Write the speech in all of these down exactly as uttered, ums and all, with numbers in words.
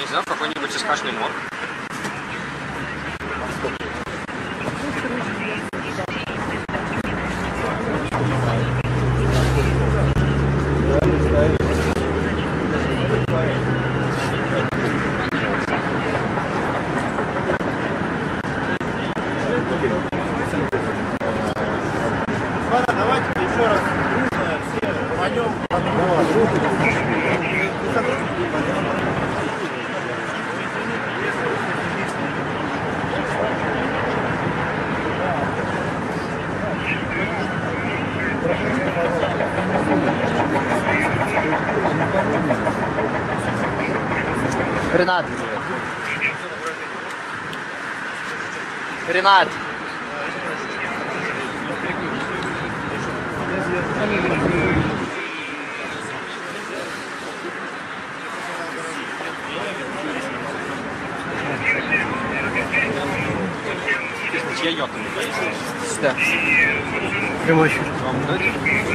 не знаю, в какой-нибудь искашный мод. Давайте еще раз все пойдем. Ренат. Ренат. Я йоту. Да. Прямой эфир. Вам дать?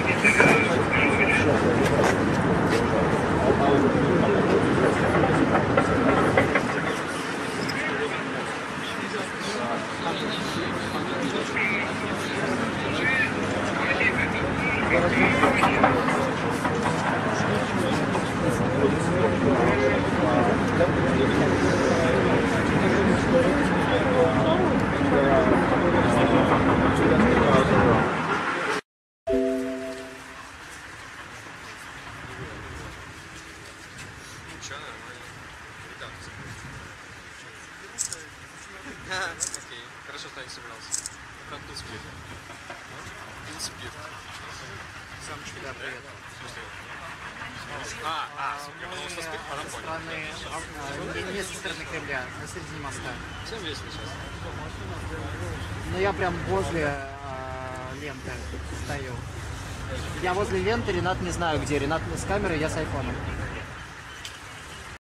Ничего, нормально. Ребята. Окей. Хорошо, что я не собрался. Как тут спирт? Тут спирт. Сам чуть да, привет. А, а, я подумал, что спирт, потом понял. Не со стороны Кремля, на середине моста. Всем весело сейчас. Но я прям возле э, ленты стою. Я возле ленты, Ренат не знаю где. Ренат с камерой, я с айфоном.